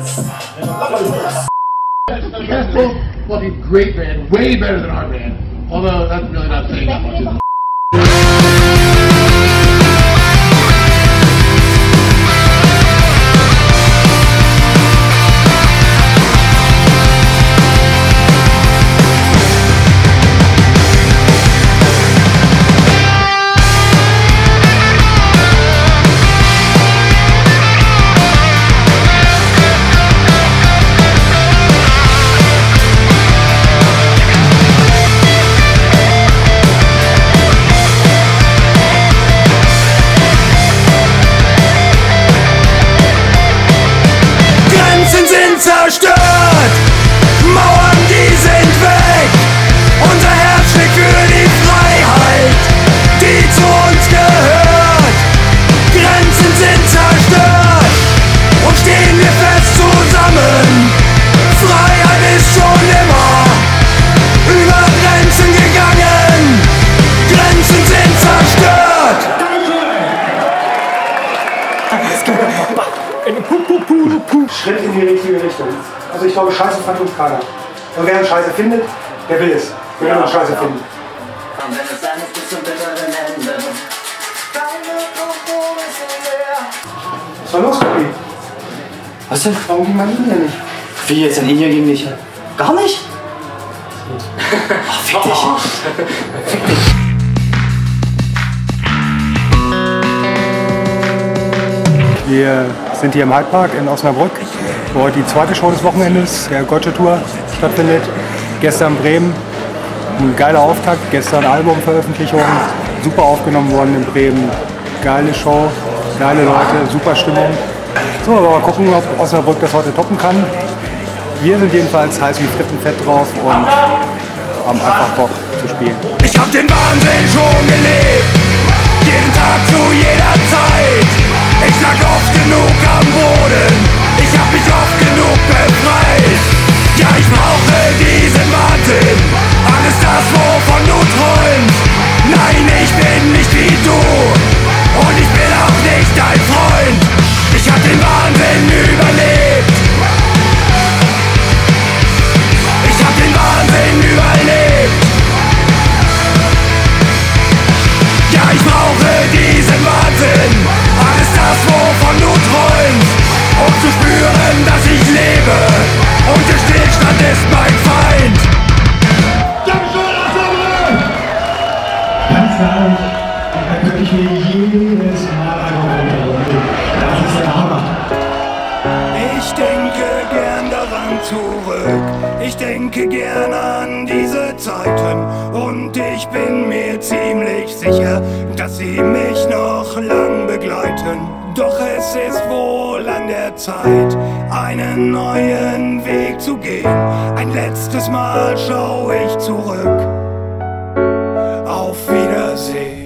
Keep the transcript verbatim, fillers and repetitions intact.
That's both fucking great band, way better than our band. Although that's really not saying that much. Is it? Zerstört, Mauern, die sind weg. Unser Herz schlägt für die Freiheit, die zu uns gehört. Grenzen sind zerstört und stehen wir fest zusammen. Freiheit ist schon immer über Grenzen gegangen. Grenzen sind zerstört. Schritt in die richtige Richtung. Also ich glaube, Scheiße fand uns keiner. Und wer Scheiße findet, der will es. Wir werden uns Scheiße finden. Was war los, Kobi? Was denn? Warum ging mein Linie nicht? Wie jetzt, ein Linie gegen mich? Gar nicht? Ach, fick dich. Fick dich. Wir sind hier im Hyde Park in Osnabrück, wo heute die zweite Show des Wochenendes der Gotcha Tour stattfindet. Gestern Bremen, ein geiler Auftakt, gestern Albumveröffentlichung, super aufgenommen worden in Bremen. Geile Show, geile Leute, super Stimmung. So, aber mal gucken, ob Osnabrück das heute toppen kann. Wir sind jedenfalls heiß wie Frittenfett drauf und haben einfach Bock zu spielen. Ich hab den Wahnsinn schon gelebt, jeden Tag zu jeder Zeit. Ich lag oft genug am Boden, ich hab mich oft genug befreit. Ja, ich brauche diesen Wahnsinn, alles das, wovon du träumst. Nein, ich bin nicht wie du und ich bin auch nicht dein Freund. Ich hab den Wahnsinn überlebt. Ich hab den Wahnsinn überlebt. Ja, ich brauche diesen Wahnsinn, alles das, wovon du träumst, um zu spüren, dass ich lebe und der Stillstand ist mein Feind. Ganz ehrlich, da könnte ich mir jedes Mal einfach runterholen. Das ist der Hammer. Ich denke gern daran zurück, ich denke gern an diese Zeiten und ich bin mir ziemlich sicher, dass sie mich noch lang begleiten. Doch es ist wohl an der Zeit, einen neuen Weg zu gehen. Ein letztes Mal schau ich zurück. Auf Wiedersehen.